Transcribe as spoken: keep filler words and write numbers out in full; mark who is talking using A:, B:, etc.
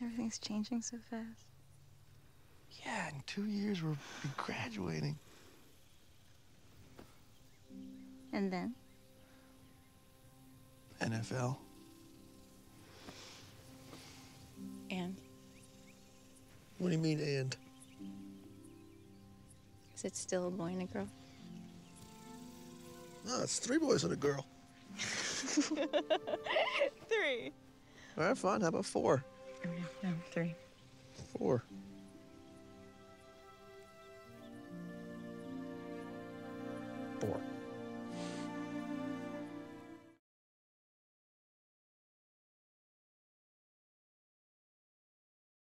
A: Everything's changing so fast.
B: Yeah, in two years we'll be graduating.
A: And then?
B: N F L.
A: And?
B: What do you mean, and?
A: Is it still a boy and a girl?
B: No, it's three boys and a girl.
A: Three.
B: All right, fine. How about four?
A: No, three.
B: Four. Four.